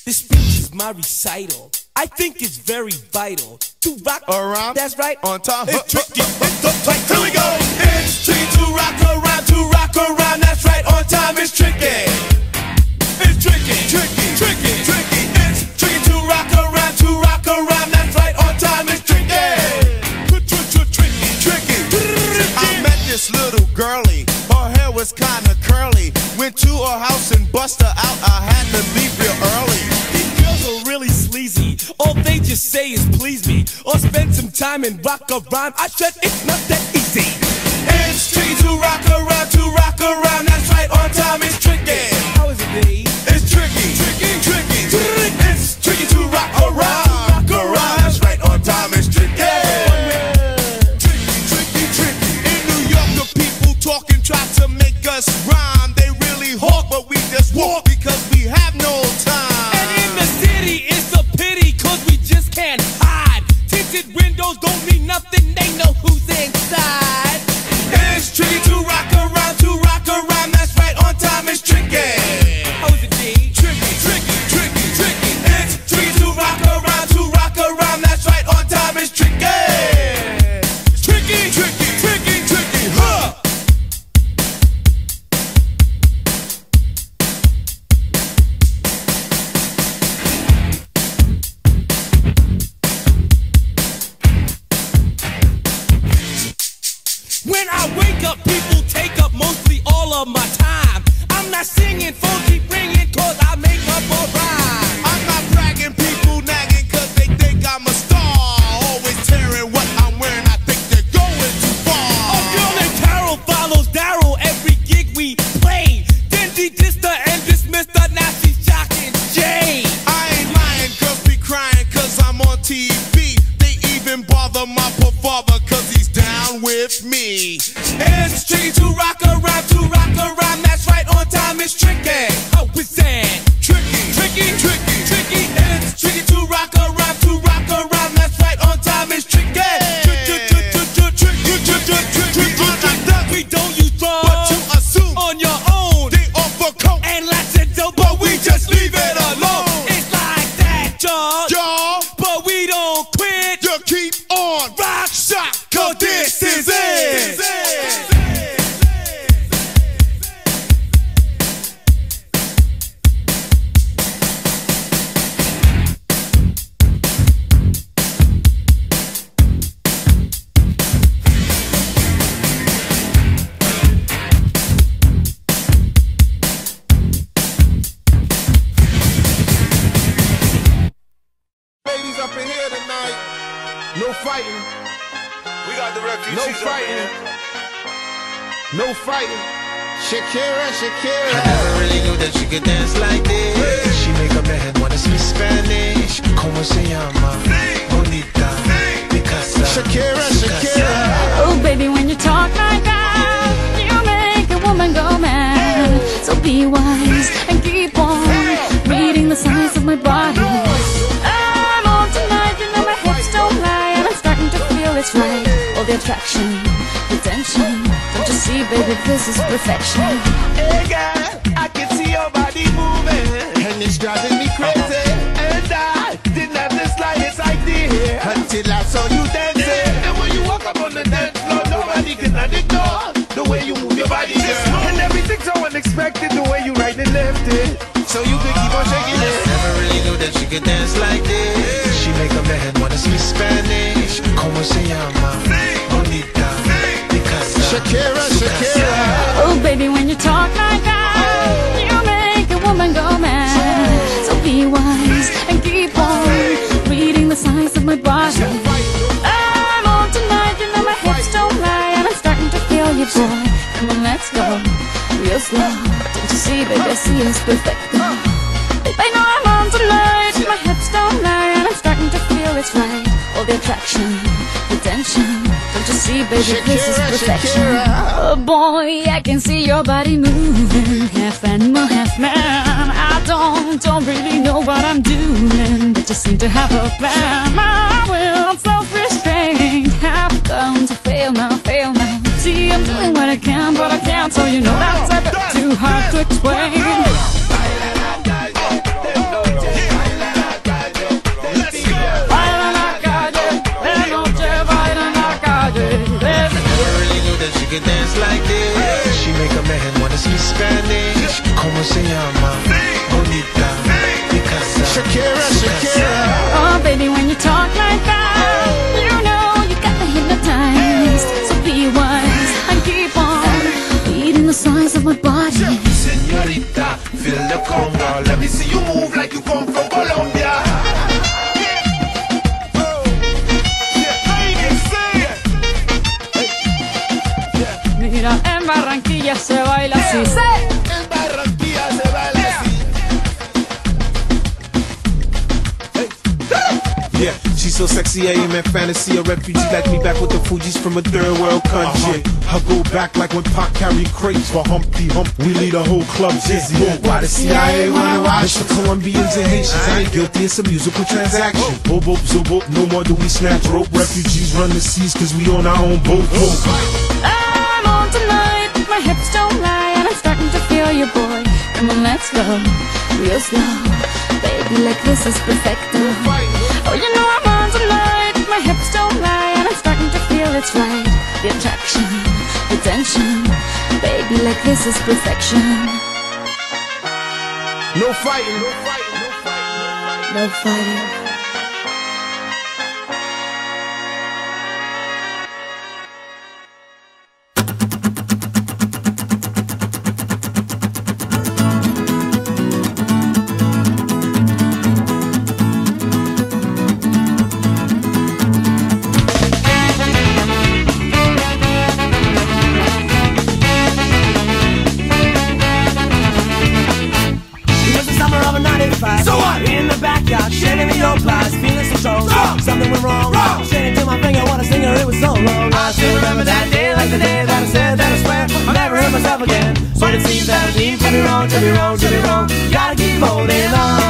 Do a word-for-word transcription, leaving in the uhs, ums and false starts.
This speech is my recital. I think it's very vital to rock around. That's right, on time. It's tricky. It's the tight. Here we go. It's tricky to rock around, to rock around. That's right, on time. It's tricky. It's tricky, tricky, tricky, tricky. It's tricky to rock around, to rock around. That's right, on time. It's tricky. Tricky, tricky. I met this little girlie. Her hair was kinda curly. Went to her house and bust her out. I had to leave real early. Really sleazy. All they just say is please me, or spend some time and rock a rhyme. I said it's not that easy. It's tricky to rock around, to rock around. That's right, on time. It's tricky. How is it, B? It's tricky, tricky, tricky. It's tricky to rock around, rock around. That's right, on time. It's tricky. Tricky, tricky, tricky. In New York, the people talking try to make us rhyme. They really hawk, but we just walk because we have no time. It's a pity, cause we just can't hide. Tinted windows don't mean nothing, they know who's inside. It's tricky to rock around, to rock around. That's right, on time. It's tricky. How is it, D? Tricky, tricky, tricky, tricky. It's tricky to rock around, to rock around. That's right, on time. It's tricky. Tricky, tricky, tricky, tricky, huh? When I wake up, people take up mostly all of my time. I'm not singing, phone keep ringing, cause I make up a rhyme. I'm not bragging, people nagging, cause they think I'm a star. Always tearing what I'm wearing, I think they're going too far. A girl named Carol follows Daryl every gig we play. Then she dissed her and dismissed her, now she's shocking Jay. I ain't lying, girls be crying, cause I'm on T V. They even bother my poor father, cause he's down with me. It's tricky to rock around, to rock around. That's right, on time. It's tricky. How is that? Tricky, tricky, tricky, tricky. It's tricky to rock around, to rock around. That's right, on time. It's tricky. We don't use drugs, but you assume on your own. They offer coke and lots of dope, but we just leave it alone. It's like that, y'all. Y'all, but we don't quit. You keep on rock, shock, cause this is it. Ladies up in here tonight, no fighting. We got the refugees. No fighting. No fighting. Shakira, Shakira. I never really knew that she could dance like this. Hey. She make a man wanna speak Spanish. Como se llama? Sí. Bonita. Sí. Picasa. Shakira, Shakira. Oh baby, when you talk like that, you make a woman go mad. So be wise and keep on reading the signs of my body. I'm on tonight, you know my hips don't lie, and I'm starting to feel it's right. All the attraction, the tension. Don't you see, baby, this is perfection. Hey girl, I can see your body moving, and it's driving me crazy. And I didn't have the slightest idea until I saw you dancing. And when you walk up on the dance floor, nobody can ignore the way you move your body, girl. And everything's so unexpected, the way you right and left it, so you can keep on shaking it. Never really knew that she could dance like this. She make a man wanna speak Spanish. Como se llama? Bonita. Picasa. Shakira, Shakira. Oh baby, when you talk like that, you make a woman go mad. So be wise and keep on reading the signs of my body. I'm on tonight, you know my hips don't lie, and I'm starting to feel you, boy. Come on, let's go real slow. Don't you see, baby, I see it's perfect. I know I'm on tonight, my hips don't lie, and I'm starting to feel it's right. All the attraction, the tension. Don't you see, baby, this is perfection. Oh boy, I can see your body moving, half animal, half man. I don't, don't really know what I'm doing, but just seem to have a plan. My will, self-restraint, have come to fail now, fail now. See, I'm doing what I can, but I can't, so you know that's a bit too hard to explain. me see you move like you come from Colombia. Mira, en Barranquilla se baila así. En Barranquilla se baila así. Yeah, she's so sexy, I am in fantasy. A refugee like me back with the Fugees from a third world country. I go back like when Pac carried crates for Humpty Hump. We lead a whole club dizzy. Why the C I A wanna watch the Colombians and Haitians? I ain't guilty, it's a musical transaction. Boop, boop, zoop, boop, no more do we snatch rope. Refugees run the seas cause we on our own boat. I'm on tonight, my hips don't lie, and I'm starting to feel you, boy. Come on, let's go, real slow. Baby, like this is perfecto. Oh, you know I'm on tonight, my hips don't lie, and I'm starting to feel it's right. The attraction, the tension. Baby, like this is perfection. No fighting, no fighting, no fighting. No fighting. So what? In the backyard, shaking the old pies, feeling so strong. Wrong. Something went wrong. Wrong. Straight into my finger, what a singer, it was so long. I still remember that day like the day that I said that I swear I'll never hurt myself again. But it seems that I need to be wrong, to be wrong, to be wrong. Gotta keep holding on.